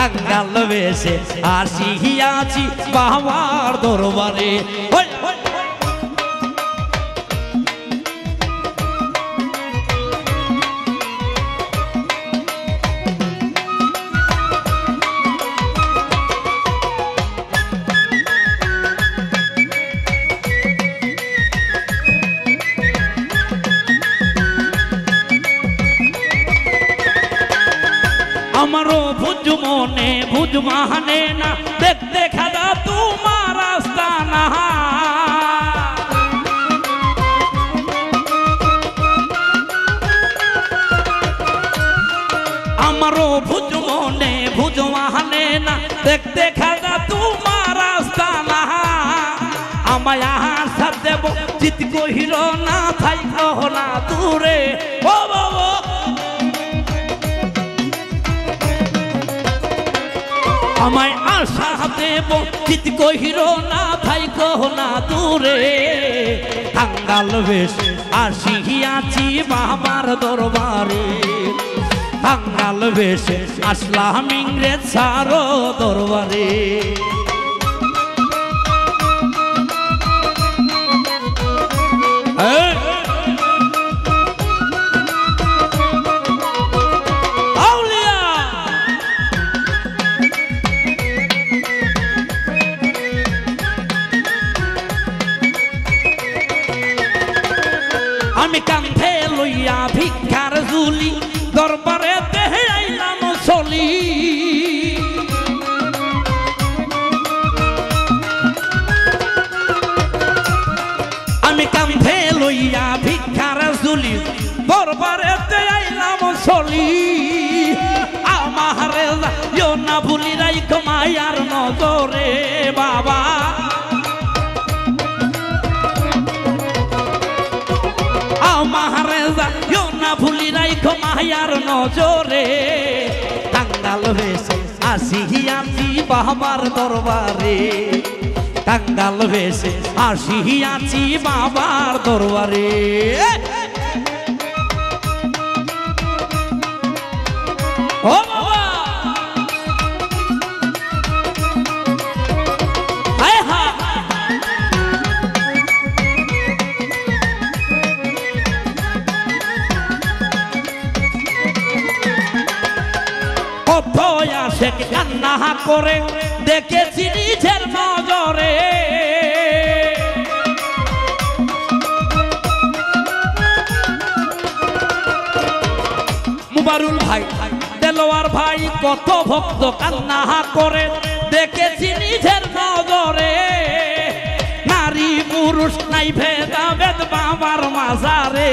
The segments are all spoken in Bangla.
কাঙ্গাল বেশে আসিয়াছি বাবার দরবারে। আমারও ভুজ মনে ভুজ মানে না দেখতে খাদা তোমার আস্তানা। আমারও ভুজ মনে ভুজ মানে না দেখতে খাদা তোমার আস্তানা। আমায় আশা দেব চিত কহিল না থাইক না দূরে। ও বাবা আমায় আশা দেব চিত কহিল না থাইক না দূরে। কাঙ্গাল বেশ আসিয়াছি বাবার দরবারে। কাঙ্গাল বেশ আসলাম ইংরেজ সারো দরবারে। আমি কাঁধে লইয়া ভিক্ষার ঝুলি দরবারে দেহে আইলাম চলি। আমি কাঁধে লইয়া ভিক্ষার ঝুলি দরবারে দেহে আইলাম চলি। আমারে যাইও না ভুলি রাইখো মায়ার নজরে বাবা। আমারে যাইও না ভুলি রাইখো মায়ার নজরে। কাঙ্গাল বেশে আসিয়াছি বাবার দরবারে। কাঙ্গাল বেশে আসিয়াছি বাবার দরবারে। ও বাবা হায় হায় কত আসে কান্না করে দেখেছি নিজের নজরে। মুবারুল ভাই দেলোয়ার ভাই কত ভক্ত কান্না করে দেখেছি নিজের নজরে। নারী পুরুষ নাই ভেদাভেদ বাবার মাজারে।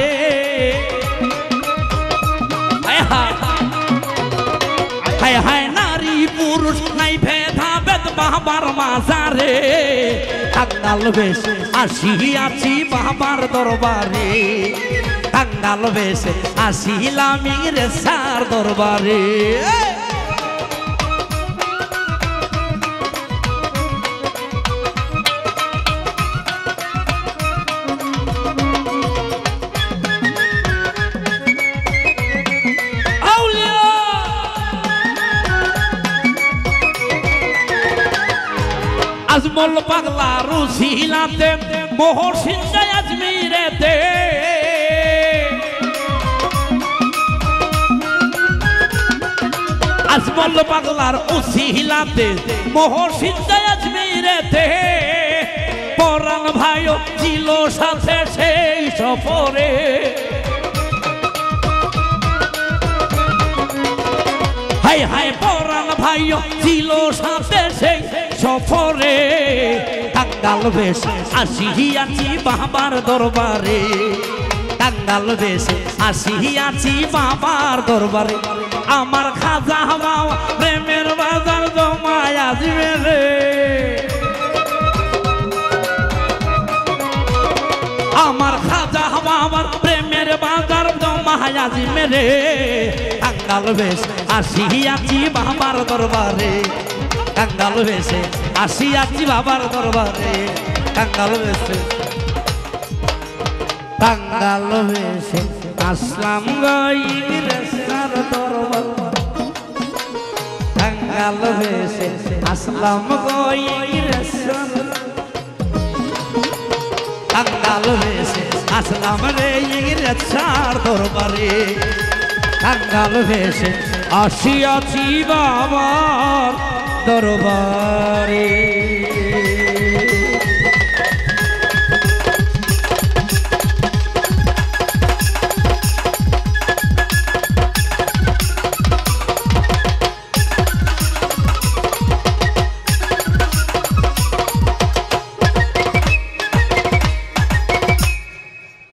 হায় হায় হায় হায় নারী পুরুষ নাই ভেদাভেদ বাবার মাজারে। কাঙ্গাল বেশ আসিয়াছি বাবার দরবারে। কাঙ্গাল বেশ আসিলাম ইংরেজ সার দরবারে। আজমল পাগলা রুশিলাতে মোহর সিংহায় আজমিরেতে। আজমল পাগলার উশিলাতে মোহর সিংহায় আজমিরেতে। পরাণ ভাইও ছিল সাথে সেই সফরে। হায় হায় পরাণ ভাইও ছিল সাথে সেই সফরে। কাঙ্গাল বেশ আসিয়াছি বাবার দরবারে। কাঙ্গাল বেশ আসিয়াছি বাবার দরবারে। আমার খাজা বাবা প্রেমের বাজার জমায় আসবে রে। আমার খাজা বাবার প্রেমের বাজার জমায় আসবে রে। কাঙ্গাল বেশ আসিয়াছি বাবার দরবারে। কাঙ্গাল বেশে আসিয়াছি বাবার দরবারে। কাঙ্গাল বেশে কাঙ্গাল বেশে আসলাম ইংরেজ সার দরবারে। কাঙ্গাল ভেসে আসলাম গো ইংরেজন কাঙ্গাল ভেসে আসলাম রে ইংরেজার দরবারে কাঙ্গাল ভেসে আসিয়াছি বাবার দরবারে